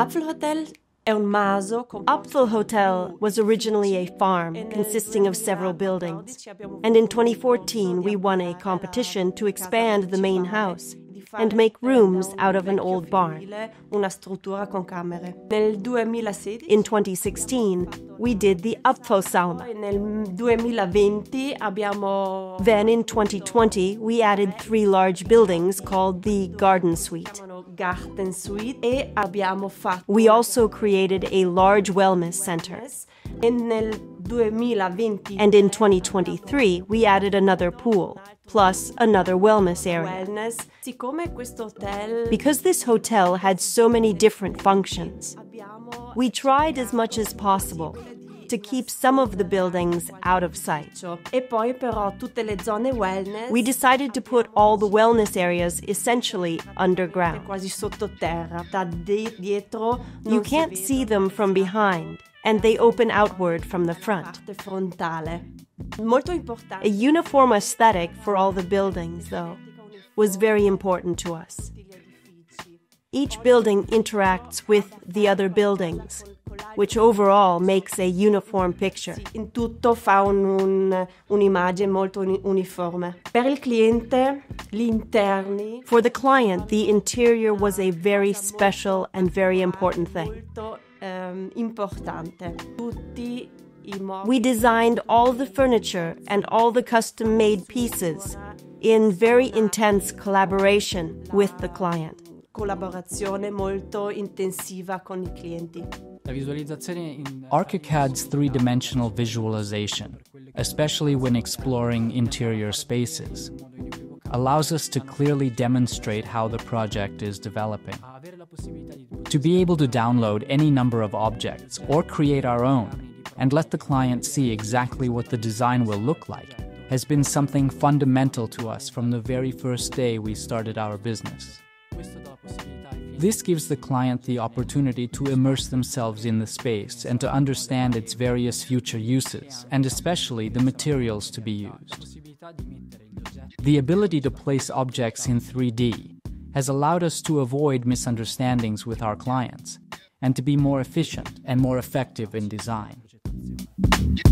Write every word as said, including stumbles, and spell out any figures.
Apfelhotel Apfelhotel was originally a farm consisting of several buildings, and in twenty fourteen we won a competition to expand the main house and make rooms out of an old barn. In twenty sixteen, we did the Apfelsauna. Then in twenty twenty, we added three large buildings called the Garden Suite. We also created a large wellness center. And in twenty twenty-three, we added another pool, plus another wellness area. Because this hotel had so many different functions, we tried as much as possible to keep some of the buildings out of sight. We decided to put all the wellness areas essentially underground. You can't see them from behind, and they open outward from the front. A uniform aesthetic for all the buildings, though, was very important to us. Each building interacts with the other buildings, which overall makes a uniform picture. In tutto fa un, un'immagine molto uniforme. Per il cliente, gli interni. For the client, the interior was a very special and very important thing. We designed all the furniture and all the custom-made pieces in very intense collaboration with the client. Collaborazione molto intensiva con I clienti. Archicad's three-dimensional visualization, especially when exploring interior spaces, allows us to clearly demonstrate how the project is developing. To be able to download any number of objects or create our own and let the client see exactly what the design will look like has been something fundamental to us from the very first day we started our business. This gives the client the opportunity to immerse themselves in the space and to understand its various future uses, and especially the materials to be used. The ability to place objects in three D has allowed us to avoid misunderstandings with our clients and to be more efficient and more effective in design.